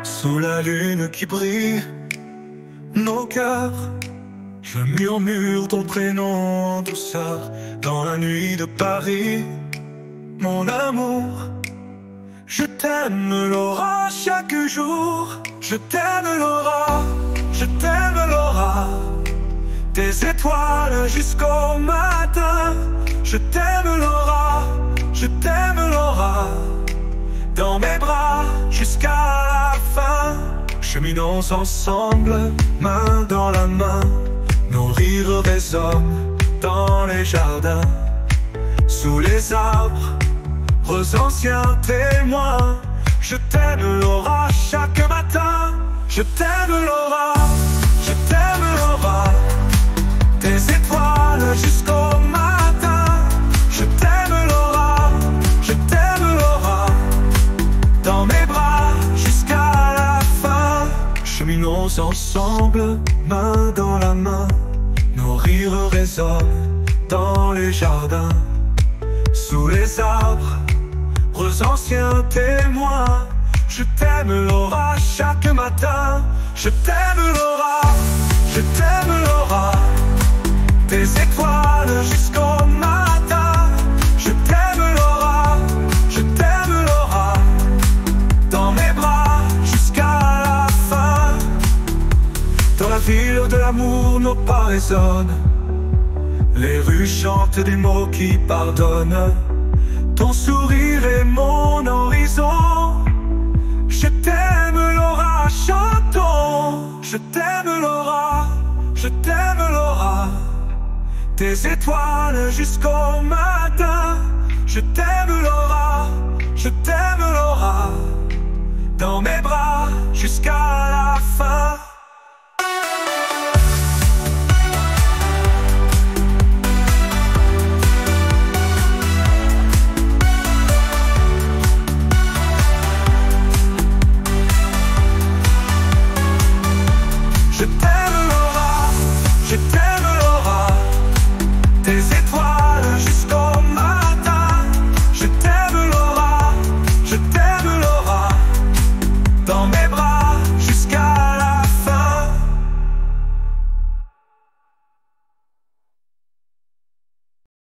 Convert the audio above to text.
Sous la lune qui brille, nos cœurs, je murmure ton prénom en douceur. Dans la nuit de Paris, mon amour, je t'aime Laura chaque jour. Je t'aime Laura, je t'aime Laura. Des étoiles jusqu'au matin. Je t'aime Laura, je t'aime Laura. Dans mes bras jusqu'à la fin. Cheminons ensemble, main dans la main. Nos rires résonnent dans les jardins. Sous les arbres, anciens témoins. Je t'aime Laura chaque matin. Je t'aime Laura, je t'aime Laura. Des étoiles jusqu'au matin. Je t'aime Laura, je t'aime Laura. Dans mes bras jusqu'à la fin. Cheminons ensemble, main dans la main. Nos rires résonnent dans les jardins. Sous les arbres, anciens témoins. Je t'aime Laura chaque matin. Je t'aime Laura, je t'aime Laura. Des étoiles jusqu'au matin. Je t'aime Laura, je t'aime Laura. Dans mes bras jusqu'à la fin. Dans la ville de l'amour, nos pas résonnent. Les rues chantent des mots qui pardonnent. Ton sourire est mon horizon. Je t'aime Laura, chantons. Je t'aime Laura, je t'aime Laura. Des étoiles jusqu'au matin. Je t'aime